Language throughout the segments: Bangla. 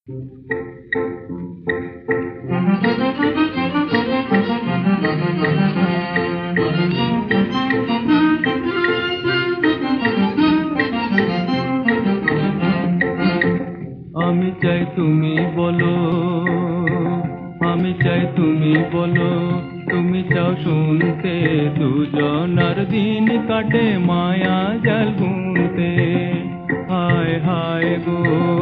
আমি চাই তুমি বলো, আমি চাই তুমি বলো, তুমি চাও শুনতে দুজনার দিন কাটে মায়া জাল বুনতে। হায় হায় গো,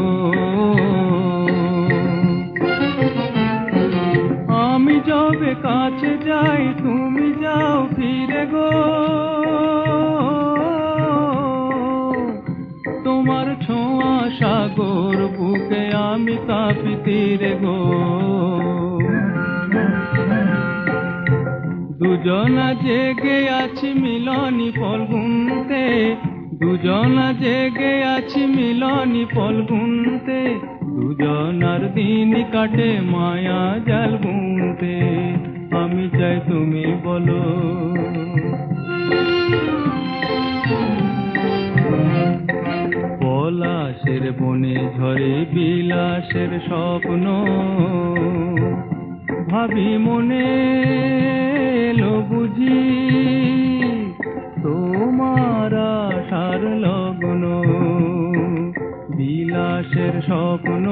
আমি যবে কাছে যাই তুমি যাও ফিরে গো, তোমার ছোঁয়া সাগর বুকে আমি কাঁপি তীরে গো। দুজনা জেগে আছি মিলনি ফল গুনতে, দুজনা জেগে আছি মিলনি ফল গুনতে, দুজনার দিন কাটে মায়া জাল বুনতে। আমি চাই তুমি বলো, পলাশের বনে ঝরে বিলাসের স্বপ্ন, ভাবি মনে এলো বুঝি তোমার আশার লগ্ন। বিলাসের স্বপ্ন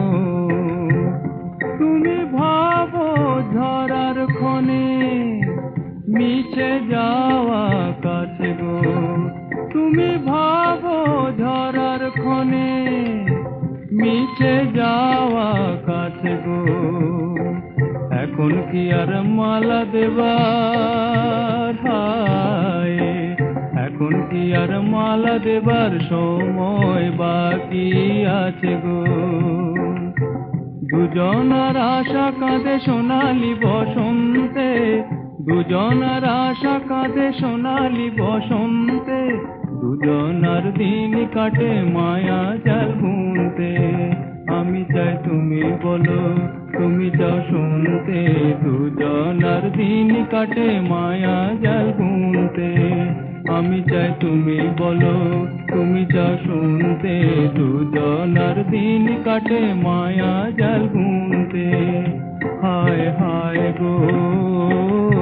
তুমি ভাবো ঝরার ক্ষণে মিছে যাওয়া কাছে গো, তুমি ভাবো ঝরার ক্ষণে মিছে যাওয়া কাছে গো। এখন কি আর মালা দেবার, হায় এখন কি আর মালা দেবার সময় বাকি আছে গো। দুজনার আশা কাঁদে সোনালি বসন্তে, দুজনার আশা কাঁদে সোনালি বসন্তে, দুজনার দিন কাটে মায়া জাল বুনতে। আমি চাই তুমি বলো, তুমি চাও শুনতে দুজনার দিন কাটে মায়া জাল বুনতে। আমি চাই তুমি বলো, তুমি চাও শুনতে দুজনার দিন কাটে মায়া জাল বুনতে। হায় হায় গো।